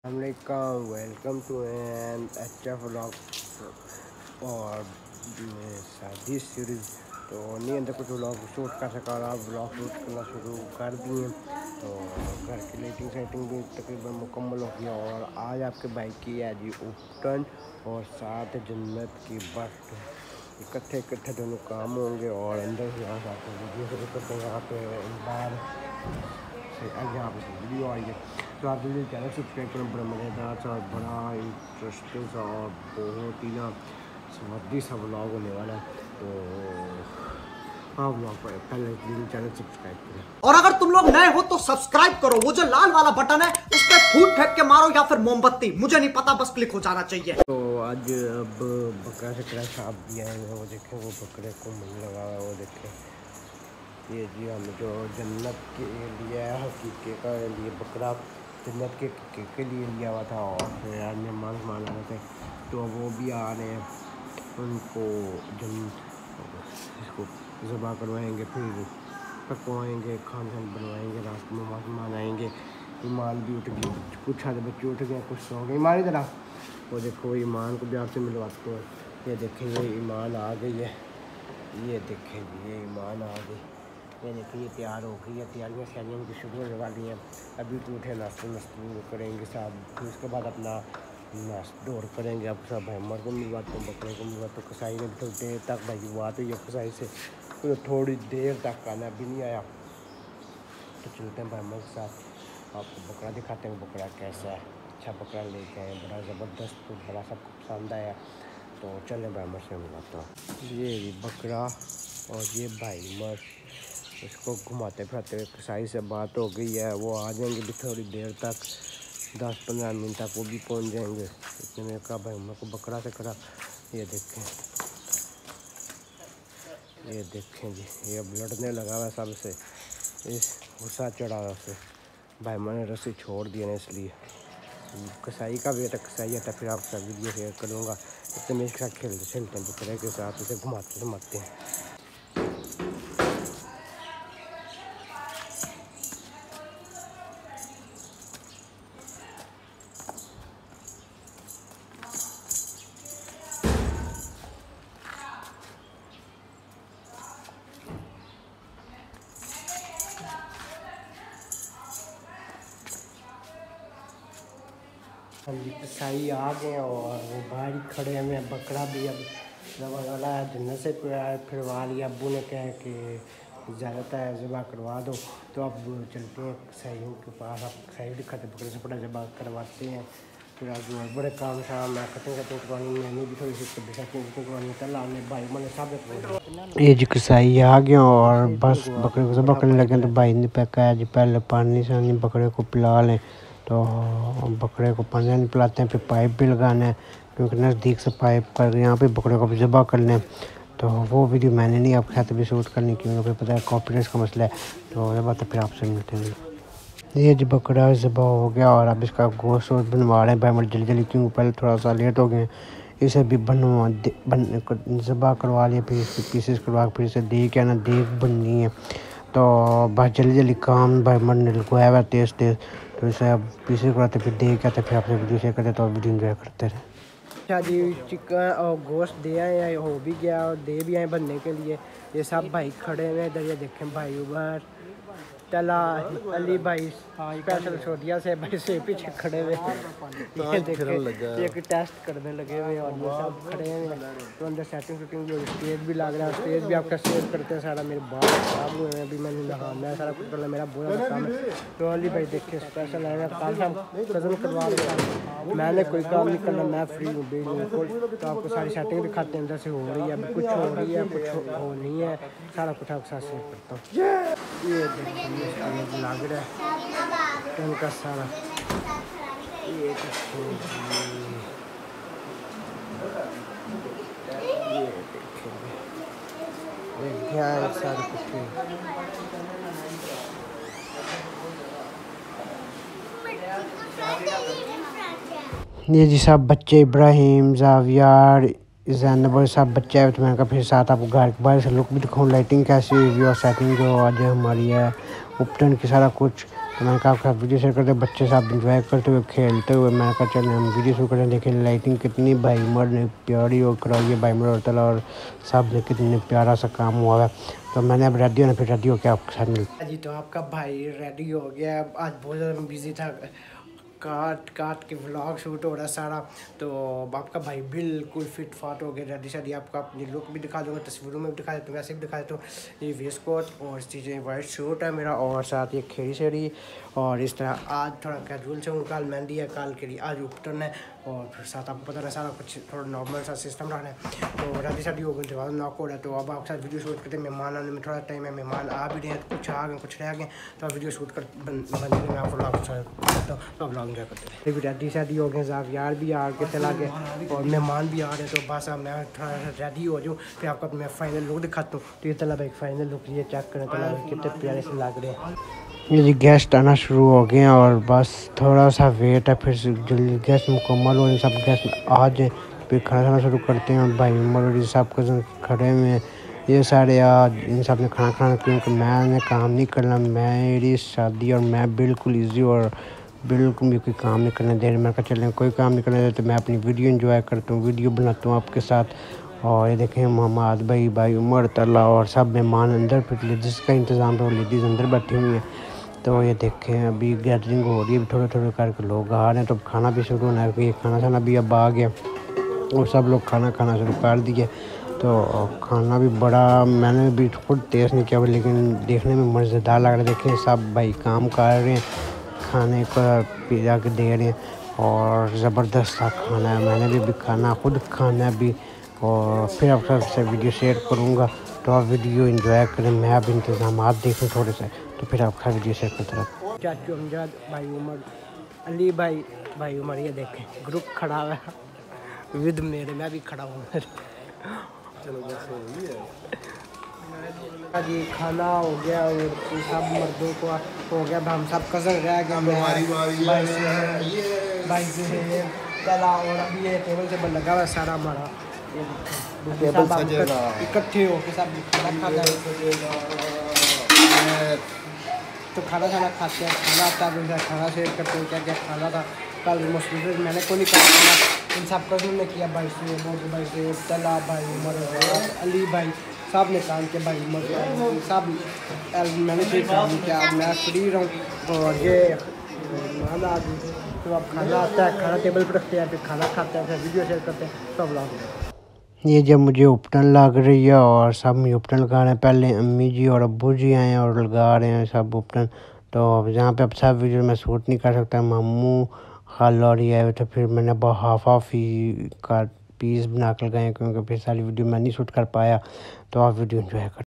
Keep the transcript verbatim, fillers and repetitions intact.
Assalamualaikum, welcome to an H F vlog और शादी series. तो नहीं अंदर कुछ व्लॉग शूट कर सका रहा, व्लॉग शूट करना शुरू कर दिए। तो घर की लाइटिंग सेटिंग भी तकरीबन मुकम्मल हो गया और आज आपके बाइक की है जी उपटन और साथ जन्नत की बस्ट। इकट्ठे इकट्ठे दोनों काम होंगे और अंदर से यहाँ से आपको वीडियो शुरू करते हैं। यहाँ पे बाहर से यहाँ पे वीडियो आई है, तो आप जल्दी चैनल सब्सक्राइब करें। बड़ा मज़ेदार सा, बड़ा इंटरेस्टिंग सा और बहुत ही ना स्वादिष्ट सा व्लॉग होने वाला है। तो हाँ, व्लॉग पर पहले चैनल सब्सक्राइब करें। और अगर तुम लोग नए हो तो सब्सक्राइब करो, वो जो लाल वाला बटन है उस पर फूट फेंक के मारो या फिर मोमबत्ती, मुझे नहीं पता, बस क्लिक हो जाना चाहिए। तो आज अब बकरा से कड़ा साफ भी आए हैं, वो देखें, वो बकरे को मुँह लगा हुआ है, वो देखें। ये जी हम जो जन्नत के लिए हकीके का लिए बकरा जन्नत के हकीके के लिए लिया हुआ था और फिर यार मेहमान मान आ रहे थे, तो वो भी आ रहे हैं। उनको जन इसको ज़बा करवाएंगे, फिर पकवाएंगे, खान खान बनवाएंगे, रात में मेहमान आएंगे। ईमान भी उठ गई, कुछ आधे बच्चे उठ गए, कुछ सो गए। ईमान इधर आ, वो देखो ईमान को भी आपसे मिलवाते हैं। ये देखें, ये ईमान आ गई है, ये देखें ये ईमान आ गई। ये देखिए तैयार हो गई है, तैयारियाँ शैलियों की शुरू होने वाली हैं। अभी तो उठे नाश्ते मस्ती करेंगे साहब, फिर उसके बाद अपना नाश्ता दौड़ करेंगे। अब सब हमर को मिलवाते हैं, बकरे को मिलवाते हैं। कसाई ने भी थोड़ी देर तक भाई बात हुई है कसाई से, तो थोड़ी देर तक आना अभी नहीं आया। तो चलते हैं भाई के साथ, आपको बकरा दिखाते हैं बकरा कैसा है। अच्छा बकरा लेके आए, बड़ा ज़बरदस्त, बड़ा सबको पसंद आया। तो चलें भाई से मिलाता हूँ। ये बकरा और ये भाई मर, इसको घुमाते फिराते कसाई से बात हो गई है, वो आ जाएंगे भी थोड़ी देर तक, दस पंद्रह मिनट तक वो भी पहुंच जाएंगे। इसने मेरे कहा भाई मेरे को बकरा से करा। ये देखें, ये देखें जी, ये अब लड़ने लगा हुआ सबसे, इस गुस्सा चढ़ा हुआ उसे। भाई मैंने रस्सी छोड़ दिया ना, इसलिए कसाई का वेट है, कसाई आता फिर आपका वीडियो शेयर करूँगा। इतने में इसके साथ खेलते खेलते हैं बकरे के साथ, उसे घुमाते घुमाते हैं। कसाई आ गए और वो बाहर ही खड़े हैं। बकरा भी अब ज़बा वाला है, जन्नत से फिरवा लिया। अब्बू ने कहा कि इजाज़त है ज़बा करवा दो, तो अब चलते हैं कसाइयों के पास। अब कसाई दिखाते बकरे से बड़ा ज़बा करवाते हैं। फिर आज बड़े काम शाम मैं कटिंग कटिंग करवानी, मैंने भी थोड़ी सी कटिंग कटिंग करवानी, तला ने भाई मैंने सब। ये जी कसाई आ गए और बस बकरे को ज़बा करने लगे। तो भाई ने कहा जी पहले पानी से बकरे को पिला लें। तो बकरे को पानी नहीं पिलाते हैं, फिर पाइप भी लगाना है, क्योंकि नज़दीक से पाइप कर यहाँ पे बकरे को भी ज़बा कर लें। तो वो वीडियो मैंने नहीं आप कहते भी शूट करनी, क्योंकि फिर पता है कॉपीराइट का मसला है। तो ये बात फिर आपसे मिलते हैं। ये जो बकरा ज़बा हो गया और अब इसका गोश्त बनवा रहे हैं भाई जल्दी जल्दी, क्योंकि पहले थोड़ा सा लेट हो गए। इसे भी बनवा बन ज़बा करवा लिया, फिर इसके पीसेस करवा फिर इसे देख के ना देख बननी है। तो बस जल्दी जल्दी काम भाई मन ने लगवाया हुआ तेज़ तेज़। तो इसे अब पीसेस करवाते फिर देख के आते, फिर आपसे वीडियो शेयर करते, तो वीडियो इंजॉय करते रहे। अच्छा जी, चिकन और गोश्त दे आए हैं, हो भी गया और दे भी आए बनने के लिए। ये सब भाई खड़े हुए इधर, ये देखें भाई उबर तला अली भाई स्पेशल सोडिया से भाई से पीछे खड़े हुए, ये देखें एक टेस्ट करने लगे हुए और ये सब खड़े हुए। तो अंदर सेटिंग शूटिंग भी, स्टेज भी लग रहा है, स्टेज भी आपका शेयर करते हैं सारा। मेरे बाल खराब हुए हैं, अभी मैंने नहाना है, सारा कुछ करना मेरा बहुत काम है। तो अली भाई देखिए स्पेशल आएगा, कल हम कज़न करवा रहे, मैंने कोई काम नहीं करना, मैं फ्री हूँ बिल्कुल। तो आपको सारी सेटिंग दिखाते हैं, अंदर से हो रही है, अभी कुछ हो रही है, कुछ हो नहीं है, सारा कुछ आपके साथ शेयर करता हूँ। ये देखिए लग रहा है उनका सारा, ये ये देखेंगे ध्यान सारा कुछ। ये जी सब बच्चे इब्राहिम जावियार जैनब सब बच्चे हैं। तो मैंने कहा फिर साथ आपको घर के बाहर से लुक भी दिखाऊँ, लाइटिंग कैसी हुई और सेटिंग जो आज हमारी है उपटन की, सारा कुछ तो मैंने कहा आपका वीडियो शेयर करते बच्चे साहब इंजॉय करते हुए खेलते हुए। मैंने कहा चले हम वीडियो शूट करें। देखें लाइटिंग कितनी भाई उमर ने प्यारी और कराई है, भाई उमर और तला और सब ने कितने प्यारा सा काम हुआ है। तो मैंने अब रेडी होना, फिर रेडी होकर आपके साथ मिलता जी। तो आपका भाई रेडी हो गया, आज बहुत ज़्यादा बिजी था, काट काट के व्लॉग शूट हो रहा सारा। तो आपका भाई बिल्कुल फिट फाट हो गया, रेडी शादी। आपको अपनी लुक भी दिखा दूँगा, तस्वीरों में भी दिखा देता हूँ, वैसे भी दिखा देता हूँ। ये वेस्ट कोट और चीज़ें वाइट शूट है मेरा, और साथ ये खेड़ी शेड़ी। और इस तरह आज थोड़ा कैजुअल से हूँ, कल मेहंदी है, कल के लिए आज उपटन है। और फिर साथ आपको पता है सारा कुछ थोड़ा नॉर्मल सा सिस्टम रखना है। तो रेडी शादी हो गई, जवाब नॉक हो रहा है। तो अब आपके साथ वीडियो शूट करते हैं। मेहमान आने में थोड़ा टाइम है, मेहमान आ भी रहे हैं, कुछ आ गए कुछ रह गए। तो आप वीडियो शूट कर बंदे में आप व्लॉग करता हूँ, तो व्लॉग एंजॉय करते हैं। फिर रेडी शादी हो गए, साहब यार भी आ के चला गए और मेहमान भी आ रहे हैं। तो बस अब मैं थोड़ा सा रेडी हो जाऊँ, फिर आपको मैं फाइनल लुक दिखाता हूँ। तो ये तला भाई फाइनल लुक ये चेक करें, तला भाई कितने प्यारे से लग रहे हैं। ये जी गेस्ट आना शुरू हो गए हैं और बस थोड़ा सा वेट है, फिर जल्दी गेस्ट मुकम्मल हो, सब गेस्ट आ जाए फिर खाना खाना शुरू करते हैं। भाई उमर और सब कज़न खड़े हुए हैं, ये सारे आज इन सब ने खाना खाना, क्योंकि मैंने काम नहीं करना, मेरी शादी और मैं बिल्कुल ईजी और बिल्कुल भी कोई काम नहीं करने दे रहे। मैं कहा चलें कोई काम नहीं करने दे तो मैं अपनी वीडियो एंजॉय करता हूँ, वीडियो बनाता हूँ आपके साथ। और ये देखें मोहम्मद भाई, भाई उमर तला और सब मेहमान अंदर, फिर लेडीज़ का इंतज़ाम तो लेडीज़ अंदर बैठी हुई हैं। तो ये देखें अभी गैदरिंग हो रही है, थोड़े थोड़े करके लोग आ रहे हैं। तो खाना भी शुरू होना है, ये खाना खाना भी अब आ गया और सब लोग खाना खाना शुरू कर दिए। तो खाना भी बड़ा, मैंने भी खुद टेस्ट नहीं किया लेकिन देखने में मज़ेदार लग रहा है। देखें सब भाई काम कर रहे हैं, खाने को पिज़्ज़ा के दे रहे हैं और ज़बरदस्त सा खाना है। मैंने भी, भी खाना खुद खाना है भी, और फिर आप सबसे वीडियो शेयर करूँगा। तो आप वीडियो एंजॉय करें, मैं अब इंतज़ाम देखूँ थोड़े से, तो फिर आपका वीडियो शेयर करते रहूँ। चाचू अमजद, भाई उमर, अली भाई, भाई उमर, ये देखें ग्रुप खड़ा हुआ है विद मेरे, मैं भी खड़ा हूँ। चलो जी खाना हो गया और सब मर्दों को हो गया, हम सब कज़न रह गए, भाई से कला। और अभी ये टेबल से बन लगा हुआ सारा हमारा, टेबल सजेगा इकट्ठे हो के सब खाना खाता है। तो खाना खाना खाते हैं, खाना आता है, खाना शेयर करते हैं क्या क्या खाना था कल। मुस्लिम मैंने को नहीं खाना, इन सब कज़न ने किया, भाई से मोटू भाई से तला भाई उमर अली भाई सब ने काम किया, भाई उमर सब मैंने कोई काम नहीं किया। मैं फ्री रहूँ और ये खाना, तो अब खाना आता है, खाना टेबल पर रखते हैं, फिर खाना खाते हैं, फिर वीडियो शेयर करते हैं, सब लोग। ये जब मुझे उपटन लग रही है और सब में उपटन लगा रहे हैं, पहले अम्मी जी और अब्बू जी आए हैं और लगा रहे हैं सब उपटन। तो अब जहाँ पे अब सब वीडियो में शूट नहीं कर सकता, मामू खाल और ये आए, तो फिर मैंने बहुत हाफ हाफ ही का पीस बना कर लगाए, क्योंकि फिर सारी वीडियो मैं नहीं शूट कर पाया। तो आप वीडियो एंजॉय कर।